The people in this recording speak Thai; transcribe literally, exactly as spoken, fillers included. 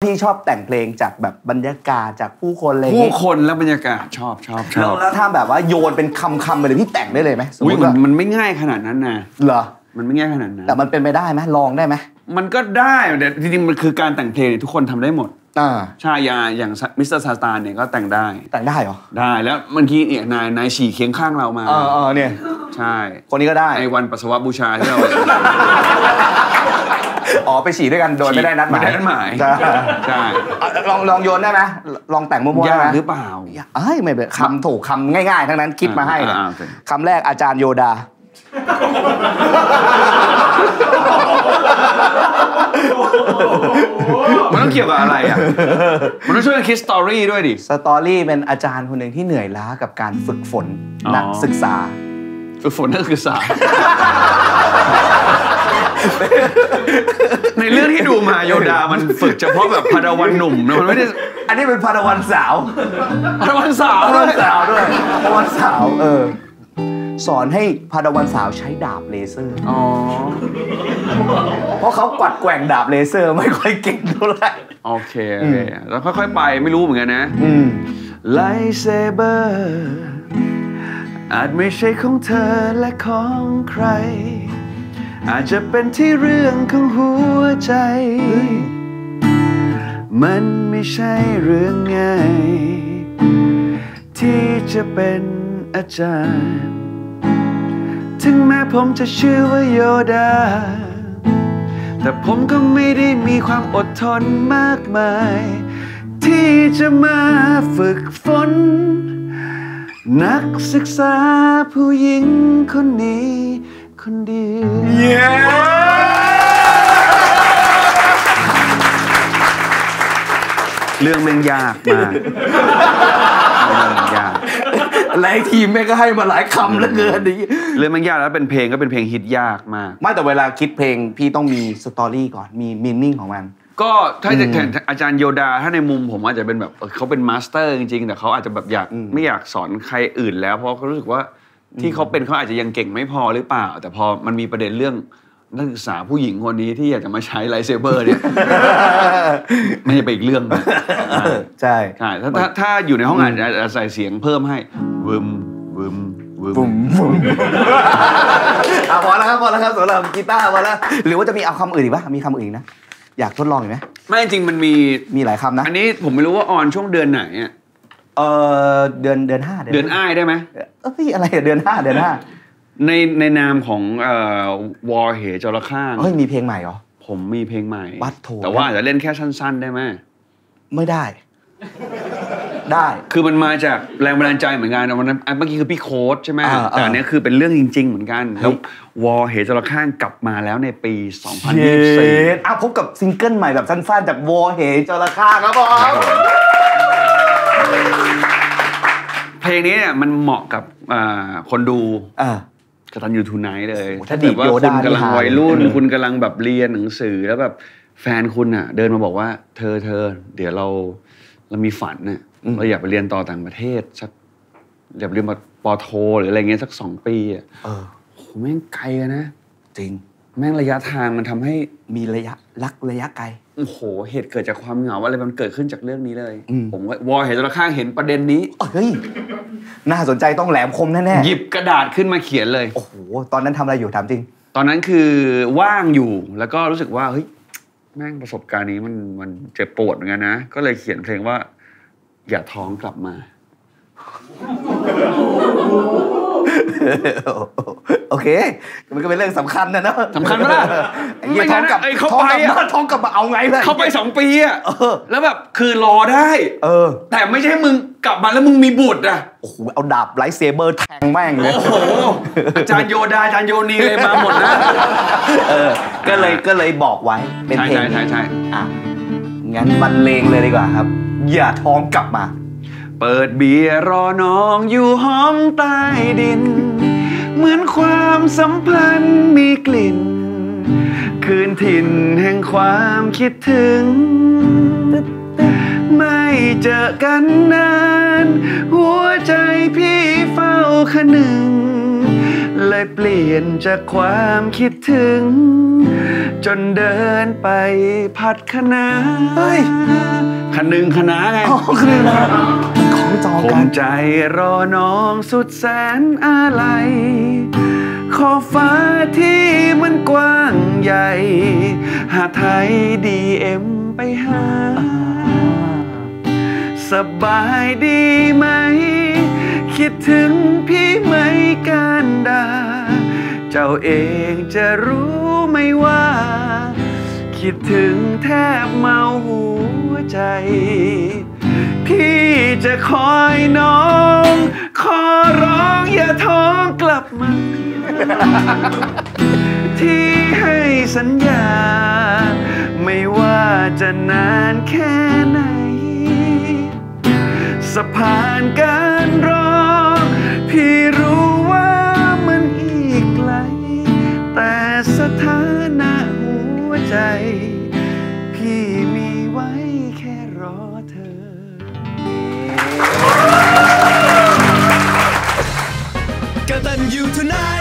พี่ชอบแต่งเพลงจากแบบบรรยากาศจากผู้คนอะไรผู้คนและบรรยากาศชอบชอบชอบแล้วถ้าแบบว่าโยนเป็นคำๆไปเลยพี่แต่งได้เลยไหมอุ้ยมันมันไม่ง่ายขนาดนั้นนะเหรอมันไม่ง่ายขนาดนั้นแต่มันเป็นไปได้ไหมลองได้ไหมมันก็ได้แต่จริงๆมันคือการแต่งเพลงทุกคนทำได้หมดอ่าใช่อย่างอย่างมิสเตอร์ซาตานเนี่ยก็แต่งได้แต่งได้เหรอได้แล้วเมื่อกี้เนี่ยนายนายฉี่เคียงข้างเรามาเออเออเนี่ยใช่คนนี้ก็ได้ไอ้วันปัสสาวะบูชาที่เราอ๋อไปฉี่ด้วยกันโดยไม่ได้นัดหมายไม่ได้นัดหมายใช่ลองลองโยนได้ไหมลองแต่งมั่วๆได้ไหมหรือเปล่าเอ้ยไม่เป็นคำถูกคำง่ายๆทั้งนั้นคิดมาให้เนี่ยคำแรกอาจารย์โยดามันต้องเกี่ยวกับอะไรอ่ะมันต้องช่วยกันคิดสตอรี่ด้วยดิสตอรี่เป็นอาจารย์คนหนึ่งที่เหนื่อยล้ากับการฝึกฝนนักศึกษาฝึกฝนนักศึกษาในเรื่องที่ดูมาโยดามันฝึกเฉพาะแบบพาดาวันหนุ่มนะมันไม่ได้อันนี้เป็นพาดาวันสาวพาดาวันสาวพาดาวันสาวด้วยพาดาวันสาวเออสอนให้พาดาวันสาวใช้ดาบเลเซอร์อ๋อเพราะเขากวัดแกว่งดาบเลเซอร์ไม่ค่อยเก่งเท่าไหร่โอเคโอเคแล้วค่อยๆไปไม่รู้เหมือนกันนะไลท์เซเบอร์อาจไม่ใช่ของเธอและของใครอาจจะเป็นที่เรื่องของหัวใจมันไม่ใช่เรื่องง่ายที่จะเป็นอาจารย์ถึงแม้ผมจะชื่อว่าโยดาแต่ผมก็ไม่ได้มีความอดทนมากมายที่จะมาฝึกฝนนักศึกษาผู้หญิงคนนี้คนเดียว yeah! เรื่องมันยากมากยากหลายทีมแม่ก็ให้มาหลายคำแล้วเกินนี้เรื่องมันยากแล้วเป็นเพลงก็เป็นเพลงฮิตยากมากไม่แต่เวลาคิดเพลงพี่ต้องมีสตอรี่ก่อนมีมีนิ่งของมันก็ถ้าจะอาจารย์โยดาถ้าในมุมผมอาจจะเป็นแบบเขาเป็นมาสเตอร์จริงๆแต่เขาอาจจะแบบอยากไม่อยากสอนใครอื่นแล้วเพราะเขารู้สึกว่าที่เขาเป็นเขาอาจจะยังเก่งไม่พอหรือเปล่าแต่พอมันมีประเด็นเรื่องนักศึกษาผู้หญิงคนนี้ที่อยากจะมาใช้ไลท์เซเบอร์เนี่ยไม่ใช่ไปอีกเรื่องใช่ใช่ถ้าถ้าอยู่ในห้องอาจจะใส่เสียงเพิ่มให้วึมวึมวึมวึมพอแล้วครับพอแล้วครับสำหรับกีตาร์พอแล้วหรือว่าจะมีเอาคำอื่นอีกป่ะมีคำอื่นนะอยากทดลองอีกไหมไม่จริงมันมีมีหลายคำนะอันนี้ผมไม่รู้ว่าออนช่วงเดือนไหนอ่ะเออเดือนเดือนห้าเดือนอ้ายได้ไหมเอ้ยอะไรเดือนห้าเดือนห้าในในนามของเอ่อวอเหจระข้างเฮ้ยมีเพลงใหม่เหรอผมมีเพลงใหม่วัดโถแต่ว่าอาจจะเล่นแค่สั้นๆได้ไหมไม่ได้ได้คือมันมาจากแรงบันดาลใจเหมือนกันวันนั้นเมื่อกี้คือพี่โค้ดใช่ไหมแต่อันนี้คือเป็นเรื่องจริงๆเหมือนกันแล้ววอเหจระข้างกลับมาแล้วในปีสองพันยี่สิบสี่อ่ะพบกับซิงเกิลใหม่แบบสั้นๆจากวอเหจระข้างครับผมเพลงนี้เนี่ยมันเหมาะกับคนดูกตัญญูทูไนท์เลยถ้าดีว่าคุณกำลังวัยรุ่นคุณกำลังแบบเรียนหนังสือแล้วแบบแฟนคุณอ่ะเดินมาบอกว่าเธอเธอเดี๋ยวเราเรามีฝันเนี่ยเราอยากไปเรียนต่อต่างประเทศสักอยากเรียนมาปอโทหรืออะไรเงี้ยสักสองปีอ่ะเออโหแม่งไกลนะจริงแม่งระยะทางมันทำให้มีระยะรักระยะไกลโอ้โหเหตุเกิดจากความเหงาอะไรมันเกิดขึ้นจากเรื่องนี้เลยผมว่าวอเหตุระข้างเห็นประเด็นนี้เฮ้ยน่าสนใจต้องแหลมคมแน่ๆหยิบกระดาษขึ้นมาเขียนเลยโอ้โหตอนนั้นทำอะไรอยู่ถามจริงตอนนั้นคือว่างอยู่แล้วก็รู้สึกว่าเฮ้ยแม่งประสบการณ์นี้มันมันเจ็บปวดเหมือนกันนะก็เลยเขียนเพลงว่าอย่าท้องกลับมาโอเคมันก็เป็นเรื่องสำคัญนะเนาะสำคัญไหมล่ะไม่ท้องกับเขาไปอ่ะท้องกับมาเอาไงเลยเขาไปสองปีอ่ะแล้วแบบคือรอได้เออแต่ไม่ใช่มึงกลับมาแล้วมึงมีบุตรอ่ะโอ้โหเอาดาบไลท์เซเบอร์แทงแม่งเลยโอ้โหอาจารย์โยดาอาจารย์โยนีเลยมาหมดนะเออก็เลยก็เลยบอกไว้เป็นเพลงใช่ใช่ใช่อ่ะงั้นบรรเลงเลยดีกว่าครับอย่าท้องกลับมาเปิดเบียร์รอน้องอยู่ห้องใต้ดินเหมือนความสัมพันธ์มีกลิ่นคืนถิ่นแห่งความคิดถึงไม่เจอกันนานหัวใจพี่เฝ้าคนึงเลยเปลี่ยนจากความคิดถึงจนเดินไปพัดคณาเฮ้ยหนึ่งคณะไงอ๋อคือของจอผกัมนใจรอน้องสุดแสนอะไรขอบฟ้าที่มันกว้างใหญ่หาไทยดีเอ็มไปหาสบายดีไหมคิดถึงพี่ไหมกันดาเจ้าเองจะรู้ไหมว่าคิดถึงแทบเมาหัวใจพี่จะคอยน้องขอร้องอย่าท้องกลับมา ที่ให้สัญญาไม่ว่าจะนานแค่ไหนสะพานการรอพี่รู้ว่ามันอีกไกลแต่สถานะหัวใจพี่มีไว้แค่รอเธอกตัญญูทูไน